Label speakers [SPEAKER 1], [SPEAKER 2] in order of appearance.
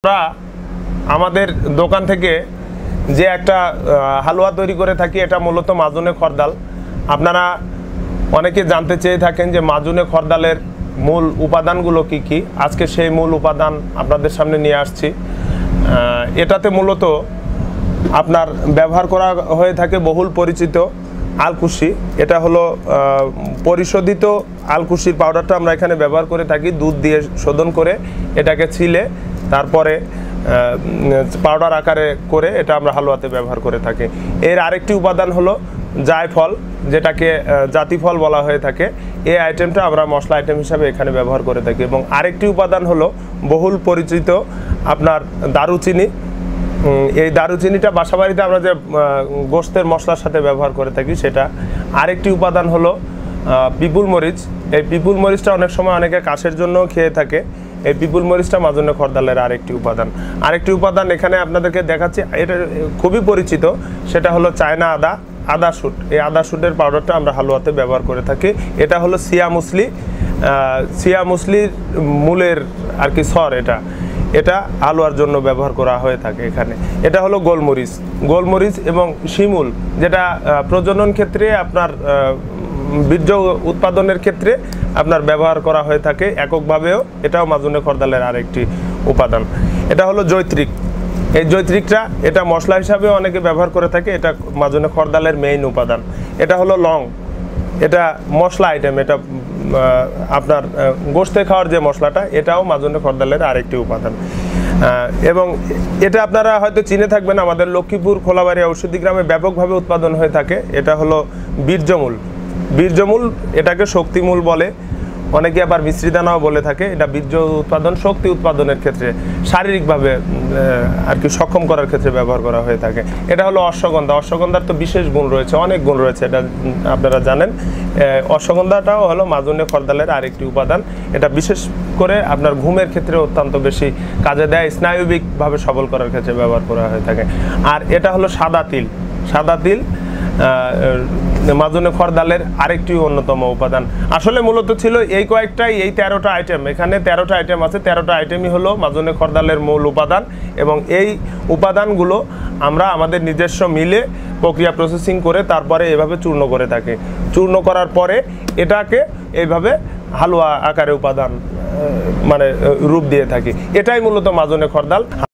[SPEAKER 1] আমরা আমাদের দোকান থেকে যে একটা হালুয়া তৈরি করে থাকি, এটা মূলত মাজুনে খরদাল। আপনারা অনেকে জানতে চেয়ে থাকেন যে মাজুনে খরদালের মূল উপাদানগুলো কি কি। আজকে সেই মূল উপাদান আপনাদের সামনে নিয়ে আসছি। এটাতে মূলত আপনার ব্যবহার করা হয়ে থাকে বহুল পরিচিত আলকুশি। এটা হলো পরিশোধিত আলকুশির পাউডারটা আমরা এখানে ব্যবহার করে থাকি। দুধ দিয়ে শোধন করে এটাকে ছিলে তারপরে পাউডার আকারে করে এটা আমরা হালুয়াতে ব্যবহার করে থাকি। এর আরেকটি উপাদান হলো জায়ফল, যেটাকে জাতিফল বলা হয়ে থাকে। এই আইটেমটা আমরা মশলা আইটেম হিসাবে এখানে ব্যবহার করে থাকি। এবং আরেকটি উপাদান হলো বহুল পরিচিত আপনার দারুচিনি। এই দারুচিনিটা বাসাবাড়িতে আমরা যে গোশতের মশলার সাথে ব্যবহার করে থাকি সেটা। আরেকটি উপাদান হলো পিপুল মরিচ। এই পিপুল মরিচটা অনেক সময় অনেকে কাশের জন্য খেয়ে থাকে। এই পিপুল মরিচটা মাজুনে খরদালের আরেকটি উপাদান এখানে আপনাদেরকে দেখাচ্ছি। এটা খুবই পরিচিত, সেটা হলো চায়না আদা শুট। এই আদা শুটের পাউডারটা আমরা হালুয়াতে ব্যবহার করে থাকি। এটা হলো সিয়া মুসলির মূলের আর কি সর। এটা হালুয়ার জন্য ব্যবহার করা হয়ে থাকে এখানে। এটা হলো গোলমরিচ এবং শিমুল, যেটা প্রজনন ক্ষেত্রে আপনার বীর্য উৎপাদনের ক্ষেত্রে আপনার ব্যবহার করা হয়ে থাকে এককভাবেও। এটাও মাজুনে খরদালের আরেকটি উপাদান। এটা হলো জৈত্রিক। এই জৈত্রিকটা এটা মশলা হিসাবে অনেকে ব্যবহার করে থাকে। এটা মাজুনে খরদালের মেইন উপাদান। এটা হলো লং। এটা মশলা আইটেম। এটা আপনার গোশতে খাওয়ার যে মশলাটা, এটাও মাজুনে খরদালের আরেকটি উপাদান। এবং এটা আপনারা হয়তো চিনে থাকবেন, আমাদের লক্ষ্মীপুর খোলাবাড়ি ঔষধি গ্রামে ব্যাপকভাবে উৎপাদন হয়ে থাকে। এটা হলো বীর্যমূল। এটাকে শক্তিমূল বলে, অনেকে আবার মিশ্রিদানাও বলে থাকে। এটা বীর্য উৎপাদন, শক্তি উৎপাদনের ক্ষেত্রে শারীরিকভাবে আর কি সক্ষম করার ক্ষেত্রে ব্যবহার করা হয়ে থাকে। এটা হলো অশ্বগন্ধার তো বিশেষ গুণ রয়েছে, অনেক গুণ রয়েছে, এটা আপনারা জানেন। অশ্বগন্ধাটাও হলো মাজুনে খরদালের আরেকটি উপাদান। এটা বিশেষ করে আপনার ঘুমের ক্ষেত্রে অত্যন্ত বেশি কাজে দেয়, স্নায়বিকভাবে সবল করার ক্ষেত্রে ব্যবহার করা হয়ে থাকে। আর এটা হলো সাদা তিল মাজুনে খরদালের আরেকটি অন্যতম উপাদান। আসলে মূলত ছিল এই কয়েকটাই, এই 13টা আইটেম। এখানে 13টা আইটেম আছে। 13টা আইটেমই হলো মাজুনে খরদালের মূল উপাদান। এবং এই উপাদানগুলো আমরা আমাদের নিজস্ব মিলে প্রক্রিয়া প্রসেসিং করে তারপরে এভাবে চূর্ণ করে থাকি। চূর্ণ করার পরে এটাকে এইভাবে হালুয়া আকারে উপাদান মানে রূপ দিয়ে থাকি। এটাই মূলত মাজুনে খরদাল।